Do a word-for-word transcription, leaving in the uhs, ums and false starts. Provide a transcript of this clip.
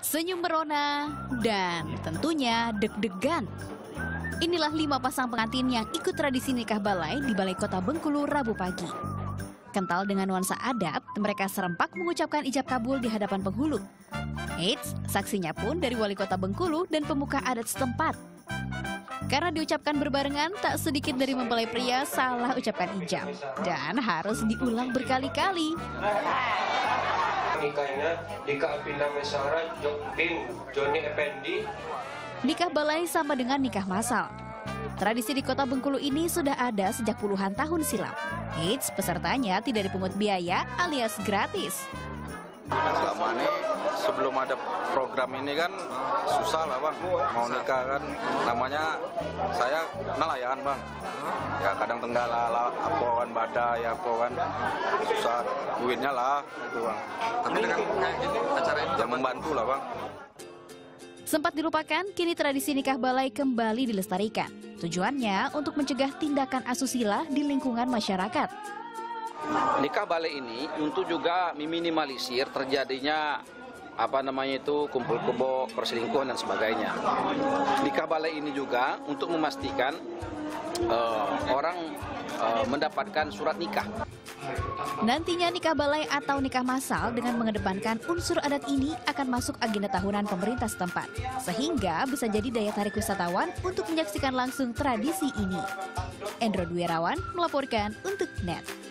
senyum merona, dan tentunya deg-degan. Inilah lima pasang pengantin yang ikut tradisi nikah balai di Balai Kota Bengkulu Rabu pagi. Kental dengan nuansa adat, mereka serempak mengucapkan ijab kabul di hadapan penghulu. Eits, saksinya pun dari Wali Kota Bengkulu dan pemuka adat setempat. Karena diucapkan berbarengan, tak sedikit dari mempelai pria salah ucapkan ijab. Dan harus diulang berkali-kali. Nikahnya Dika Apinda Mesara bin Joni Effendi. Nikah balai sama dengan nikah massal. Tradisi di Kota Bengkulu ini sudah ada sejak puluhan tahun silam. Eits, pesertanya tidak dipungut biaya alias gratis. Selama ini sebelum ada program ini kan susah lah bang, mau nikah kan namanya saya nelayan bang. Ya kadang tenggala lah, apa kan badai, apa kan susah duitnya lah itu bang. Tapi dengan kayak gini acara ini yang membantu lah bang. Sempat dilupakan, kini tradisi nikah balai kembali dilestarikan. Tujuannya untuk mencegah tindakan asusila di lingkungan masyarakat. Nikah balai ini untuk juga meminimalisir terjadinya apa namanya itu kumpul kebo, perselingkuhan dan sebagainya. Nikah balai ini juga untuk memastikan uh, orang uh, mendapatkan surat nikah. Nantinya nikah balai atau nikah massal dengan mengedepankan unsur adat ini akan masuk agenda tahunan pemerintah setempat. Sehingga bisa jadi daya tarik wisatawan untuk menyaksikan langsung tradisi ini. Endro Dwirawan melaporkan untuk N E T.